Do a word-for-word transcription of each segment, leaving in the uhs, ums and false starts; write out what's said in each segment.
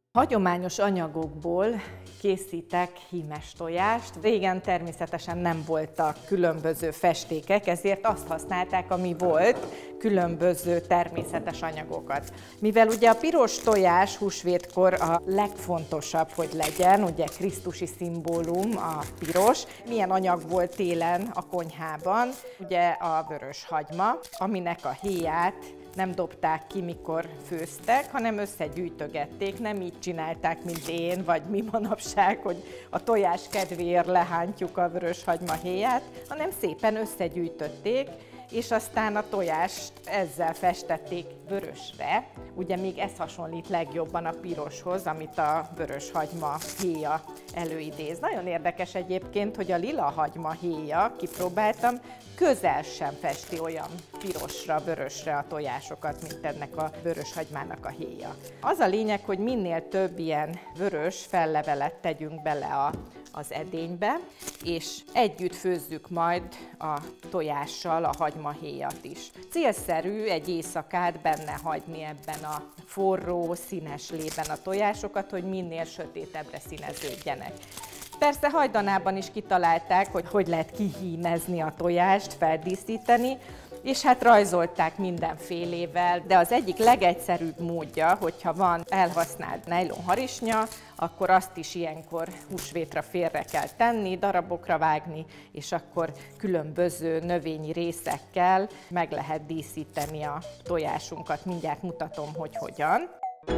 Hagyományos anyagokból készítek hímes tojást. Régen természetesen nem voltak különböző festékek, ezért azt használták, ami volt, különböző természetes anyagokat. Mivel ugye a piros tojás húsvétkor a legfontosabb, hogy legyen, ugye krisztusi szimbólum a piros. Milyen anyag volt télen a konyhában? Ugye a vörös hagyma, aminek a héját nem dobták ki, mikor főztek, hanem összegyűjtögették. Nem így csinálták, mint én, vagy mi manapság, hogy a tojás kedvéért lehántjuk a vöröshagyma héját, hanem szépen összegyűjtötték, és aztán a tojást ezzel festették vörösre. Ugye még ez hasonlít legjobban a piroshoz, amit a vöröshagyma héja előidéz. Nagyon érdekes egyébként, hogy a lila hagyma héja, kipróbáltam, közel sem festi olyan pirosra, vörösre a tojásokat, mint ennek a vöröshagymának a héja. Az a lényeg, hogy minél több ilyen vörös fellevelet tegyünk bele a, az edénybe, és együtt főzzük majd a tojással a hagymahéjat is. Célszerű egy éjszakát benne hagyni ebben a forró, színes lében a tojásokat, hogy minél sötétebbre színeződjenek. Persze hajdanában is kitalálták, hogy hogy lehet kihímezni a tojást, feldíszíteni, és hát rajzolták mindenfélével, de az egyik legegyszerűbb módja, hogyha van elhasznált nejlon harisnya, akkor azt is ilyenkor húsvétra félre kell tenni, darabokra vágni, és akkor különböző növényi részekkel meg lehet díszíteni a tojásunkat. Mindjárt mutatom, hogy hogyan.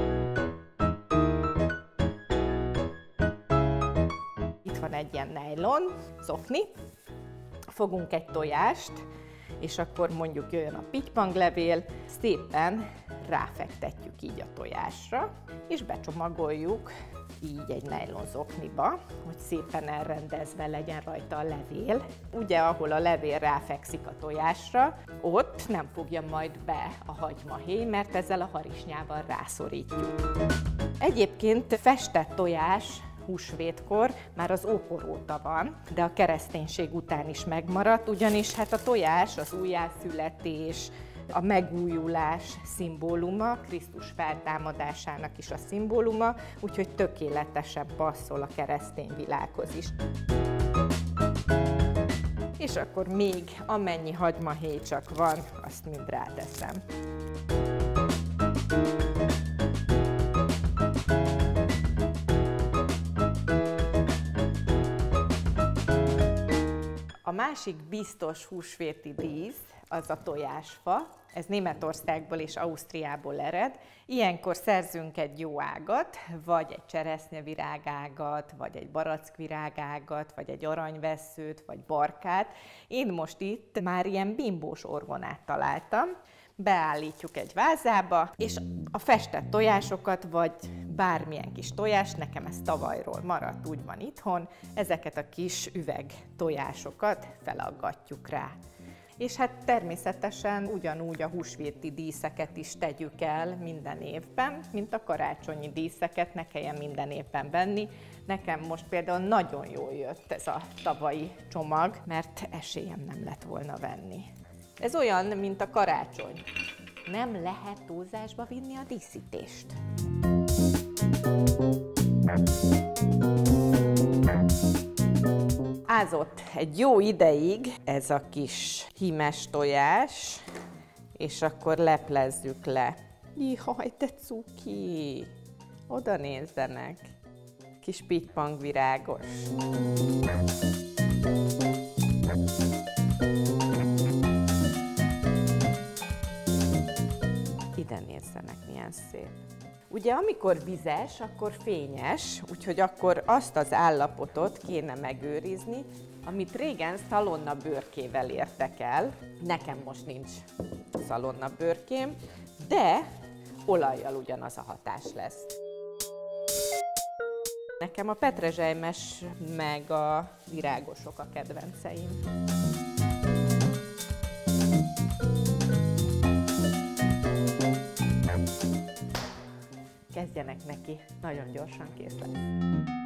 Itt van egy ilyen nejlon zokni, fogunk egy tojást, és akkor mondjuk jöjjön a pittypanglevél, szépen ráfektetjük így a tojásra, és becsomagoljuk így egy nejlon zokniba, hogy szépen elrendezve legyen rajta a levél. Ugye, ahol a levél ráfekszik a tojásra, ott nem fogja majd be a hagymahéj, mert ezzel a harisnyával rászorítjuk. Egyébként festett tojás húsvétkor már az ókor óta van, de a kereszténység után is megmaradt, ugyanis hát a tojás az újjászületés, a megújulás szimbóluma, Krisztus feltámadásának is a szimbóluma, úgyhogy tökéletesen passzol a keresztény világhoz is. És akkor még amennyi hagymahéj csak van, azt mind ráteszem. A másik biztos húsvéti dísz az a tojásfa. Ez Németországból és Ausztriából ered. Ilyenkor szerzünk egy jó ágat, vagy egy cseresznyevirágágat, vagy egy barackvirágágat, vagy egy aranyvesszőt, vagy barkát. Én most itt már ilyen bimbós orgonát találtam. Beállítjuk egy vázába, és a festett tojásokat, vagy bármilyen kis tojást, nekem ez tavalyról maradt, úgy van itthon, ezeket a kis üveg tojásokat felaggatjuk rá. És hát természetesen ugyanúgy a húsvéti díszeket is tegyük el minden évben, mint a karácsonyi díszeket, ne kelljen minden évben venni. Nekem most például nagyon jól jött ez a tavalyi csomag, mert esélyem nem lett volna venni. Ez olyan, mint a karácsony. Nem lehet túlzásba vinni a díszítést. Ázott egy jó ideig ez a kis hímes tojás, és akkor leplezzük le. Jaj, de cuki! Oda nézzenek! Kis pittypangvirágos. Ide nézzenek, milyen szép. Ugye amikor vizes, akkor fényes, úgyhogy akkor azt az állapotot kéne megőrizni, amit régen szalonna bőrkével értek el. Nekem most nincs szalonna bőrkém, de olajjal ugyanaz a hatás lesz. Nekem a petrezselymes meg a virágosok a kedvenceim. Kezdjenek neki, nagyon gyorsan kész lesz.